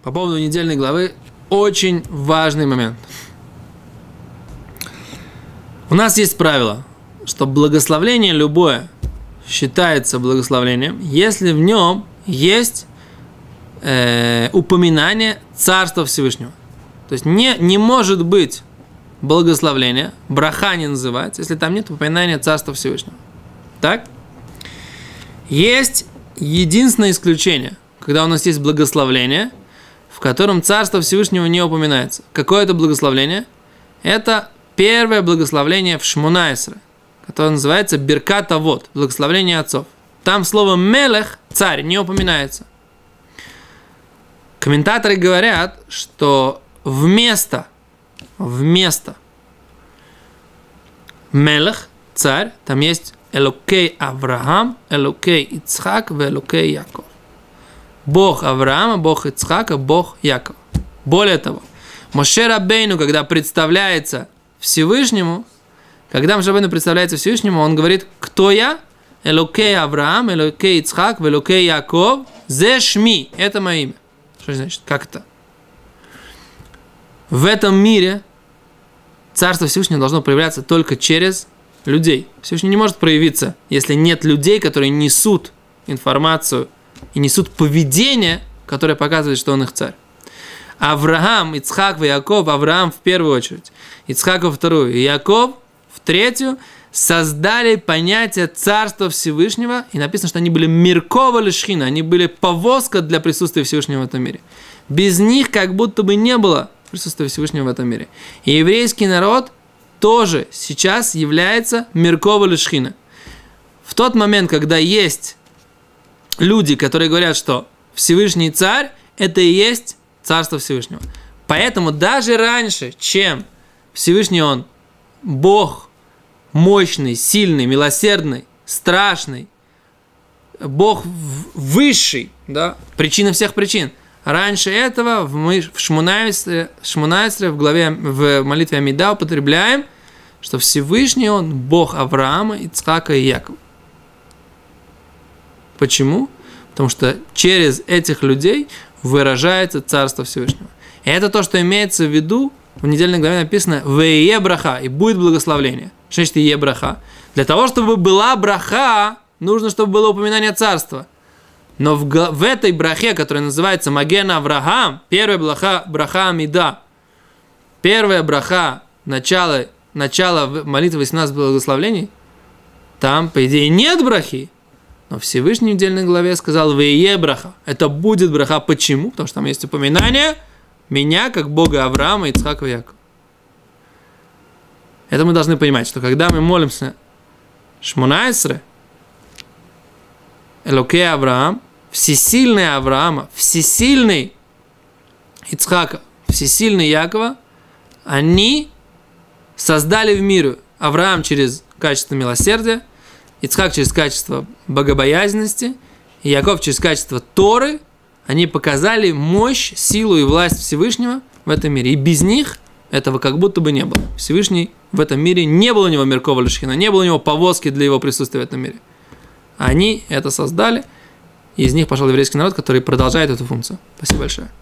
По поводу недельной главы очень важный момент. У нас есть правило, что благословление любое считается благословлением, если в нем есть упоминание Царства Всевышнего. То есть не может быть благословления, браха не называется, если там нет упоминания Царства Всевышнего. Так? Есть единственное исключение, когда у нас есть благословление, в котором Царство Всевышнего не упоминается. Какое это благословление? Это первое благословление в Шмона-Эсре, которое называется Биркат Авот, благословение отцов. Там слово «мелех», царь, не упоминается. Комментаторы говорят, что вместо «мелех», царь, там есть «Элокей Авраам», «Элокей Ицхак» и «Элокей Яков». Бог Авраама, Бог Ицхака, Бог Якова. Более того, Моше Рабейну, когда представляется Всевышнему, он говорит: кто я? Элокей Авраам, Элокей Ицхак, Элокей Яков, зе шми. Это мое имя. Что значит? Как это? В этом мире Царство Всевышнего должно проявляться только через людей. Всевышний не может проявиться, если нет людей, которые несут информацию и несут поведение, которое показывает, что он их царь. Авраам, Ицхак и Яков, Авраам в первую очередь, Ицхак во вторую, и Яков в третью, создали понятие Царства Всевышнего, и написано, что они были миркова лешхина, они были повозка для присутствия Всевышнего в этом мире. Без них как будто бы не было присутствия Всевышнего в этом мире. И еврейский народ тоже сейчас является миркова лешхина. В тот момент, когда есть люди, которые говорят, что Всевышний царь, это и есть Царство Всевышнего. Поэтому даже раньше, чем Всевышний он Бог мощный, сильный, милосердный, страшный, Бог высший, да, причина всех причин. Раньше этого мы в Шмона-Эсре в молитве Амида употребляем, что Всевышний он Бог Авраама, Ицхака и Якова. Почему? Потому что через этих людей выражается Царство Всевышнего. И это то, что имеется в виду, в недельной главе написано «Вее браха» и будет благословление. Что значит «Вее браха»? Для того, чтобы была браха, нужно, чтобы было упоминание Царства. Но в этой брахе, которая называется Маген Авраам, первая браха Амида, первая браха, начало молитвы 18 благословений, там, по идее, нет брахи. Но Всевышний в недельной главе сказал «Вее браха». Это будет браха. Почему? Потому что там есть упоминание меня, как Бога Авраама, Ицхака и Якова. Это мы должны понимать, что когда мы молимся Шмона-Эсре, Элокей Авраам, всесильный Авраама, всесильный Ицхака, всесильный Якова, они создали в мире Авраам через качество милосердия, Ицхак через качество богобоязненности, и Яков через качество Торы. Они показали мощь, силу и власть Всевышнего в этом мире. И без них этого как будто бы не было. Всевышний в этом мире, не было у него миркова лешхина, не было у него повозки для его присутствия в этом мире. Они это создали, и из них пошел еврейский народ, который продолжает эту функцию. Спасибо большое.